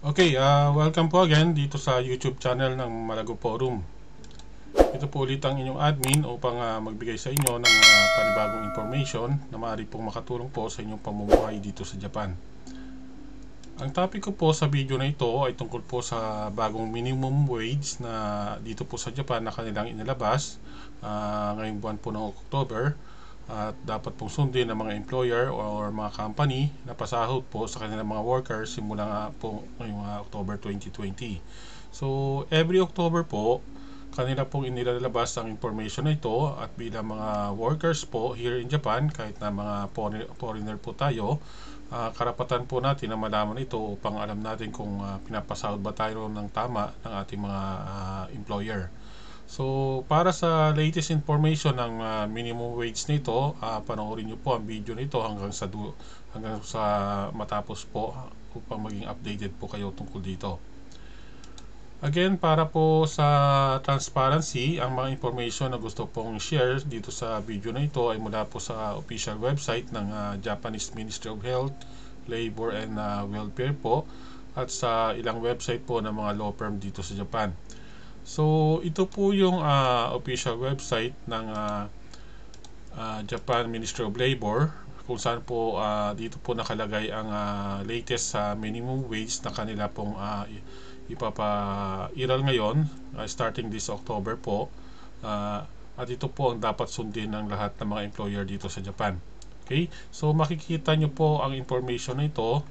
Okay, welcome po again dito sa YouTube channel ng Malago Forum. Ito po ulit ang inyong admin upang magbigay sa inyo ng panibagong information na maaari pong makatulong po sa inyong pamumuhay dito sa Japan. Ang topic ko po sa video na ito ay tungkol po sa bagong minimum wage na dito po sa Japan na kanilang inilabas ngayong buwan po ng October. At dapat pong sundin ng mga employer or mga company na pasahod po sa kanilang mga workers simula nga po ngayong October 2020. So every October po kanila pong inilalabas ang information na ito, at bilang mga workers po here in Japan, kahit na mga foreigner po tayo, karapatan po natin na malaman ito upang alam natin kung pinapasahod ba tayo ng tama ng ating mga employer. So, para sa latest information ng minimum wage nito, panoorin niyo po ang video nito hanggang sa matapos po upang maging updated po kayo tungkol dito. Again, para po sa transparency, ang mga information na gusto pong share dito sa video na ito ay mula po sa official website ng Japanese Ministry of Health, Labor and Welfare po, at sa ilang website po ng mga law firm dito sa Japan. So, ito po yung official website ng Japan Ministry of Labor, kung saan po dito po nakalagay ang latest minimum wage na kanila pong ipapairal ngayon, starting this October po. At ito po ang dapat sundin ng lahat ng mga employer dito sa Japan. Okay? So makikita nyo po ang information na ito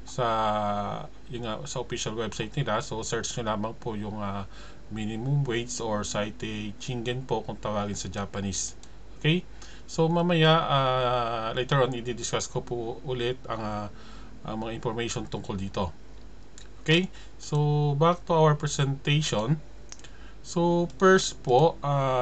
sa official website nila. So search nyo lamang po yung minimum wage or Saite Chingen po kung tawagin sa Japanese. Okay? So mamaya later on i-discuss ko po ulit ang mga information tungkol dito. Okay? So back to our presentation. So first po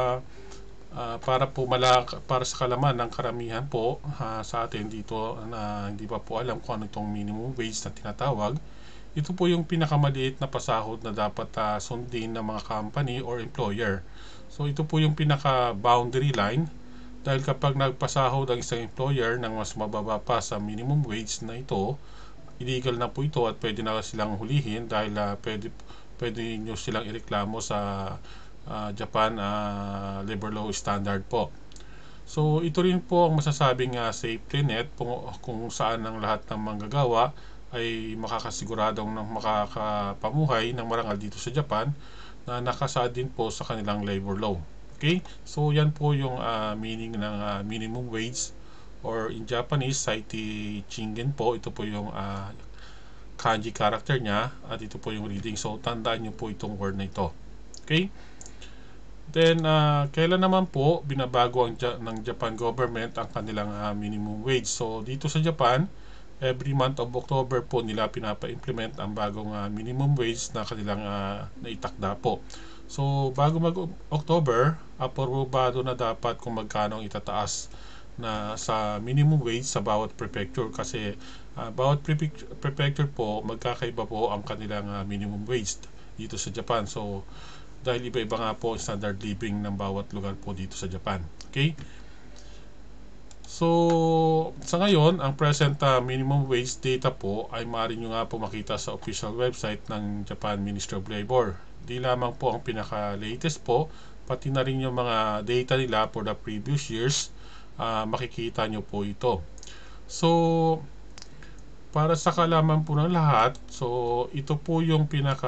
para sa kalaman ng karamihan po sa atin dito na hindi pa po alam kung ano itong minimum wage na tinatawag. Ito po yung pinakamaliit na pasahod na dapat sundin ng mga company or employer. So ito po yung pinaka boundary line, dahil kapag nagpasahod ang isang employer ng mas mababa pa sa minimum wage na ito, illegal na po ito at pwede na silang hulihin dahil pwede nyo silang ireklamo sa Japan labor law standard po. So ito rin po ang masasabing safety net kung saan ang lahat ng manggagawa ay makakasiguradong makakapamuhay ng marangal dito sa Japan na nakasaad din po sa kanilang labor law. Okay? So yan po yung meaning ng minimum wage, or in Japanese, Saite Chingen po. Ito po yung kanji character niya, at ito po yung reading. So tandaan niyo po itong word na ito. Okay? Then, kailan naman po binabago ng Japan government ang kanilang minimum wage? So, dito sa Japan, every month of October po nila pinapa-implement ang bagong minimum wage na kanilang naitakda po. So, bago mag-October, aprobado na dapat kung magkano ang itataas na sa minimum wage sa bawat prefecture, kasi bawat prefecture po magkakaiba po ang kanilang minimum wage dito sa Japan. So, dahil iba-iba nga po ang standard living ng bawat lugar po dito sa Japan. Okay? So, sa ngayon, ang present minimum wage data po ay maaari nyo nga po makita sa official website ng Japan Ministry of Labor. Di lamang po ang pinaka-latest po, pati na rin yung mga data nila for the previous years, makikita nyo po ito. So, para sa kalaman po ng lahat, so ito po yung pinaka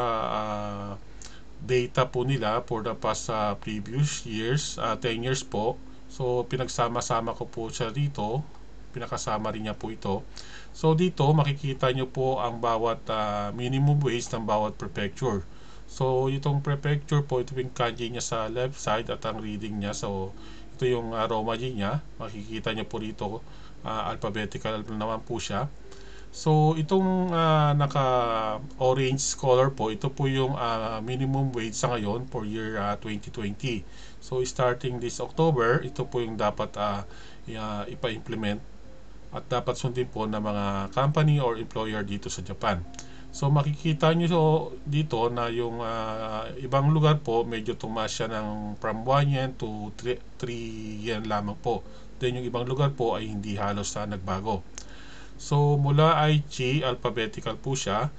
data po nila for the past previous years, 10 years po. So pinagsama-sama ko po siya dito, pinakasama rin niya po ito. So dito makikita nyo po ang bawat minimum wage ng bawat prefecture. So itong prefecture po, ito yung kanji niya sa left side at ang reading niya. So ito yung romaji niya, makikita nyo po dito, alphabetical naman po siya. So itong naka-orange color po, ito po yung minimum wage sa ngayon for year 2020. So starting this October, ito po yung dapat ipa-implement at dapat sundin po ng mga company or employer dito sa Japan. So makikita nyo dito na yung ibang lugar po medyo tumaas siya ng from 1 yen to 3 yen lamang po. Then yung ibang lugar po ay hindi halos nagbago. So mula IG, alphabetical po siya.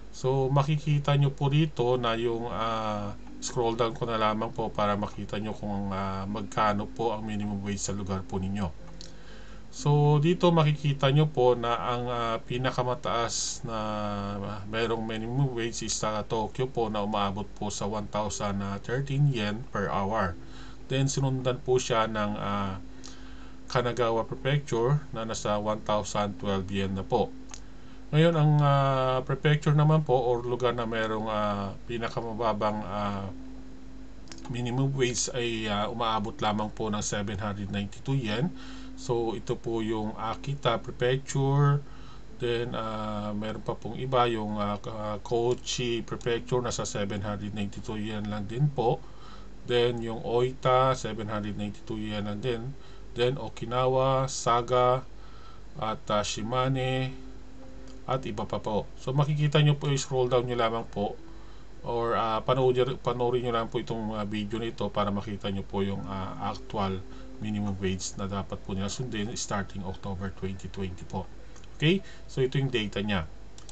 So makikita nyo po dito na yung scroll down ko na lamang po para makita nyo kung magkano po ang minimum wage sa lugar po ninyo. So dito makikita nyo po na ang pinakamataas na merong minimum wage is sa Tokyo po na umaabot po sa 1,013 yen per hour. Then sinundan po siya ng Kanagawa Prefecture na nasa 1,012 yen na po. Ngayon ang prefecture naman po or lugar na merong pinakamababang minimum wage ay umaabot lamang po ng 792 yen. So ito po yung Akita Prefecture. Then meron pa pong iba yung Kochi Prefecture nasa 792 yen lang din po. Then yung Oita 792 yen lang din. Then Okinawa, Saga at Shimane at iba pa po. So makikita nyo po, scroll down nyo lamang po or panoorin nyo lang po itong video nito para makita nyo po yung actual minimum wage na dapat po nila sundin starting October 2020 po. Okay? So ito yung data nya.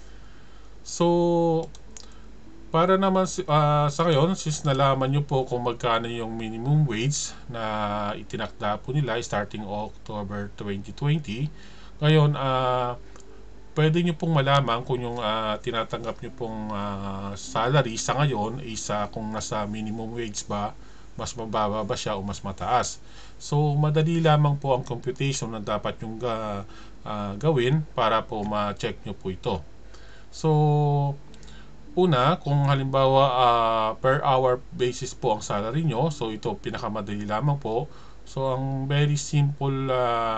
So para naman sa ngayon, since nalaman nyo po kung magkano yung minimum wage na itinakda po nila starting October 2020, ngayon pwede nyo pong malaman kung yung tinatanggap nyo pong salary sa ngayon is kung nasa minimum wage ba, mas mababa ba siya o mas mataas. So madali lamang po ang computation na dapat yung gawin para po ma-check nyo po ito. So una, kung halimbawa per hour basis po ang salary nyo, so ito pinakamadali lamang po. So ang very simple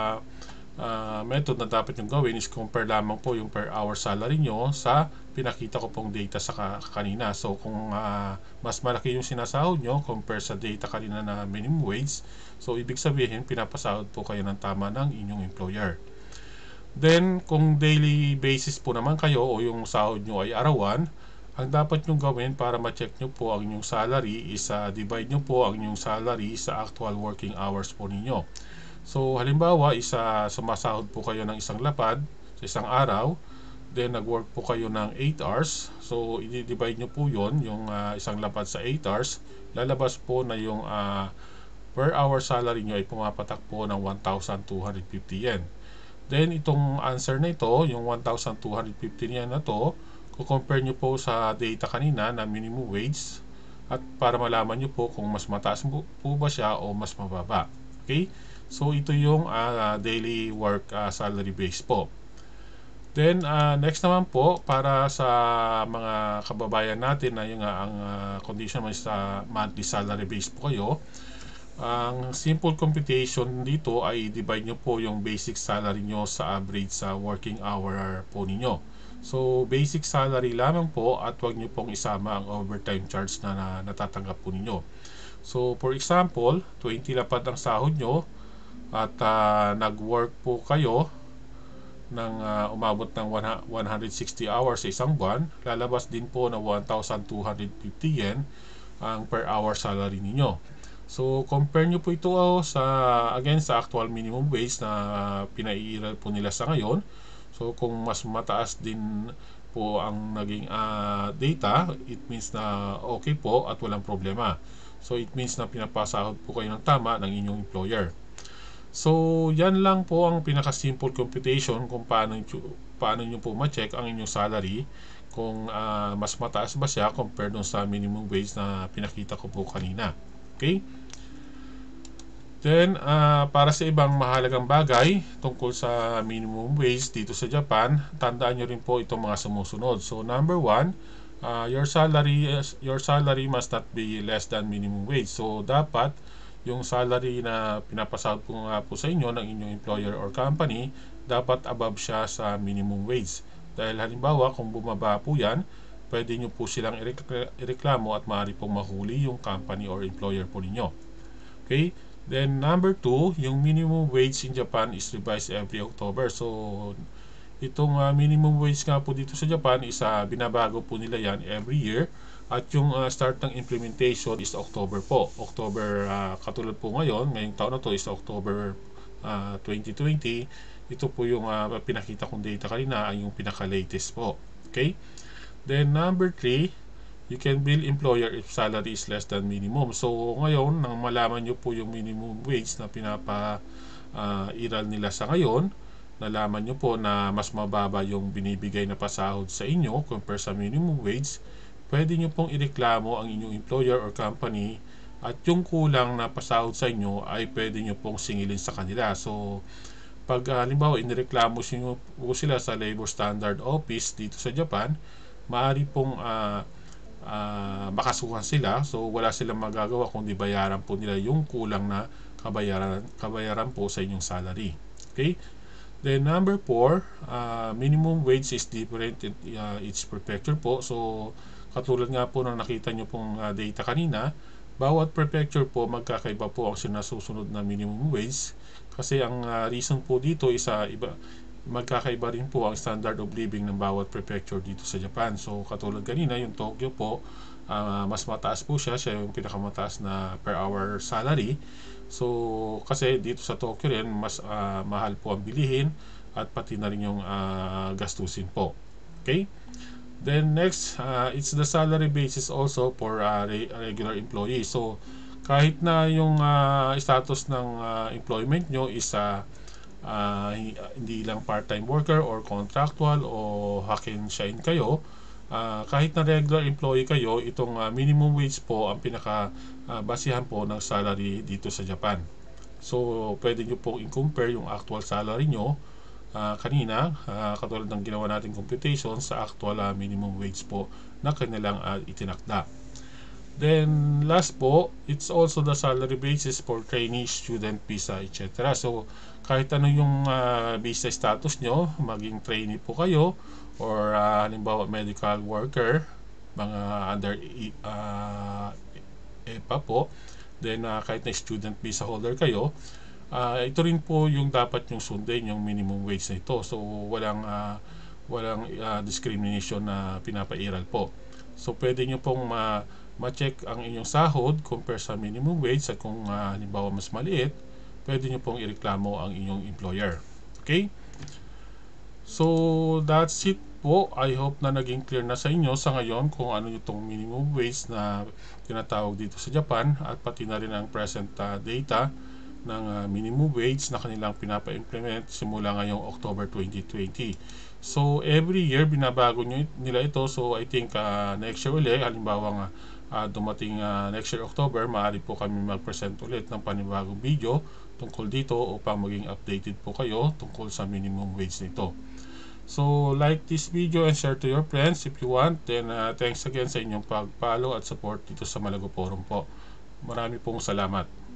method na dapat yung gawin is compare lamang po yung per hour salary nyo sa pinakita ko pong data sa kanina. So kung mas malaki yung sinasahod nyo compare sa data kanina na minimum wage, so ibig sabihin pinapasahod po kayo ng tama ng inyong employer. Then kung daily basis po naman kayo o yung sahod nyo ay arawan, ang dapat nyo gawin para ma-check nyo po ang inyong salary is divide nyo po ang inyong salary sa actual working hours po ninyo. So halimbawa sumasahod po kayo ng isang lapad sa isang araw, then nag-work po kayo ng 8 hours. So i-divide nyo po yon, yung isang lapad sa 8 hours, lalabas po na yung per hour salary nyo ay pumapatak po ng 1,250 yen. Then itong answer na ito, yung 1,250 yen na to, compare nyo po sa data kanina na minimum wage at para malaman nyo po kung mas mataas po ba siya o mas mababa. Okay? So ito yung daily work salary base po. Then next naman po para sa mga kababayan natin na yung ang condition mo sa monthly salary base po kayo, ang simple computation dito ay divide nyo po yung basic salary nyo sa average sa working hour po ninyo. So basic salary lamang po at wag nyo pong isama ang overtime charge na natatanggap po ninyo. So for example, 20 lapad ang sahod nyo at nag-work po kayo ng umabot ng 160 hours sa isang buwan, lalabas din po na 1,250 yen ang per hour salary ninyo. So compare nyo po ito sa actual minimum wage na pinaiiral po nila sa ngayon. So kung mas mataas din po ang naging data, it means na okay po at walang problema. So it means na pinapasahod po kayo ng tama ng inyong employer. So yan lang po ang pinaka-simple computation kung paano nyo po ma-check ang inyong salary kung mas mataas ba siya compared dun sa minimum wage na pinakita ko po kanina. Okay? Then para sa ibang mahalagang bagay tungkol sa minimum wage dito sa Japan, tandaan nyo rin po itong mga sumusunod. So number 1, your salary must not be less than minimum wage. So dapat yung salary na pinapasahod po nga po sa inyo ng inyong employer or company, dapat above siya sa minimum wage. Dahil halimbawa kung bumaba po yan, pwede nyo po silang ireklamo at maaari pong mahuli yung company or employer po ninyo. Okay? Then number 2, yung minimum wage in Japan is revised every October. So itong minimum wage nga po dito sa Japan is binabago po nila yan every year. At yung start ng implementation is October po. October, katulad po ngayong taon na to is October 2020. Ito po yung pinakita kong data kanina, ay yung pinaka-latest po. Okay? Then number 3, you can bill employer if salary is less than minimum. So ngayon, nang malaman nyo po yung minimum wage na iral nila sa ngayon, nalaman nyo po na mas mababa yung binibigay na pasahod sa inyo compare sa minimum wage, pwede nyo pong ireklamo ang inyong employer or company at yung kulang na pasahod sa inyo ay pwede nyo pong singilin sa kanila. So pag halimbawa inireklamo po sila sa Labor Standard Office dito sa Japan, maaari pong makasuhan sila. So wala silang magagawa kundi bayaran po nila yung kulang na kabayaran po sa inyong salary. Okay? Then number 4, minimum wage is different in each prefecture po. So katulad nga po ng nakita nyo pong data kanina, bawat prefecture po magkakaiba po ang sinasusunod na minimum wage. Kasi ang reason po dito is magkakaiba rin po ang standard of living ng bawat prefecture dito sa Japan. So katulad kanina, yung Tokyo po, mas mataas po siya yung pinakamataas na per hour salary. So kasi dito sa Tokyo rin, mas mahal po ang bilihin at pati na rin yung gastusin po. Okay? Then next, it's the salary basis also for regular employee. So kahit na yung status ng employment nyo is hindi lang part-time worker or contractual o hack and shine kayo, kahit na regular employee kayo, itong minimum wage po ang pinaka-basihan po ng salary dito sa Japan. So pwede nyo pong i-compare yung actual salary nyo kanina, katulad ng ginawa nating computation sa actual minimum wage po na kanilang itinakda. Then last po, it's also the salary basis for trainee, student, visa, etc. So kahit ano yung visa status nyo, maging trainee po kayo or halimbawa medical worker, mga under EPA po, then kahit na student visa holder kayo, ito rin po yung dapat yung sundin, yung minimum wage na ito. So walang discrimination na pinapairal po. So pwede nyo pong ma-check ang inyong sahod compare sa minimum wage at kung halimbawa mas maliit, pwede nyo pong ireklamo ang inyong employer. Okay? So that's it po. I hope na naging clear na sa inyo sa ngayon kung ano itong minimum wage na tinatawag dito sa Japan at pati na rin ang present data ng minimum wage na kanilang pinapa-implement simula ngayong October 2020. So every year binabago nila ito. So I think next year ulit, halimbawa dumating next year October, maaari po kami mag-present ulit ng panibagong video tungkol dito upang maging updated po kayo tungkol sa minimum wage nito. So like this video and share to your friends if you want. Then thanks again sa inyong pag-follow at support dito sa Malago Forum po. Marami pong salamat.